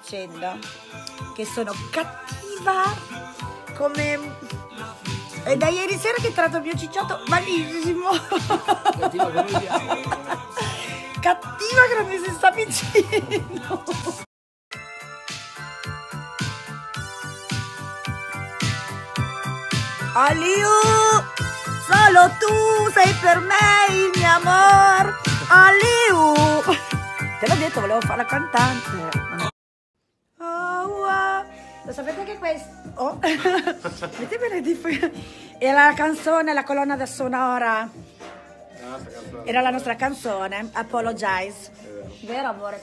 dicendo che sono cattiva come... È da ieri sera che tratto il mio cicciotto malissimo. Cattiva che non mi si sta vicino. Aliu, solo tu sei per me il mio amor. Aliu, te l'ho detto, volevo fare la cantante. Oh, wow. Lo sapete che questo? Oh. Mettetemi di... Era la canzone, la colonna sonora. Era la nostra canzone, Apologize. Vero amore?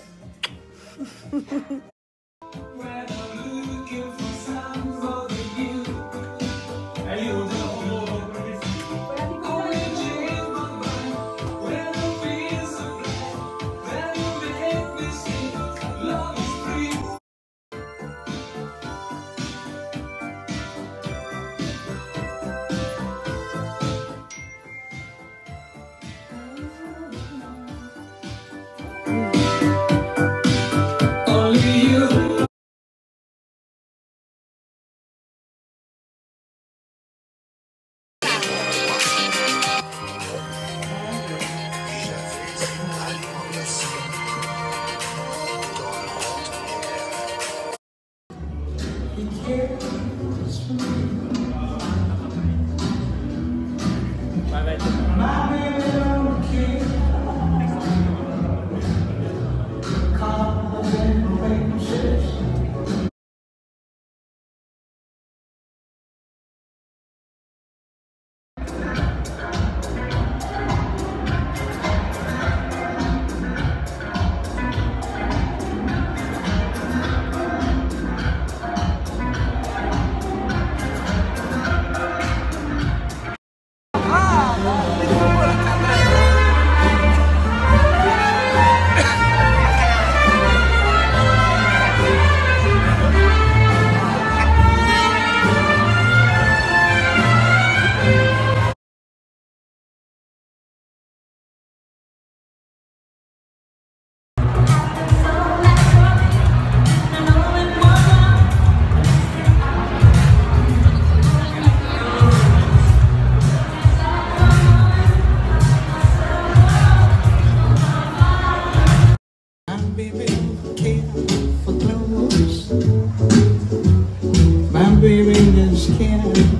My baby just can't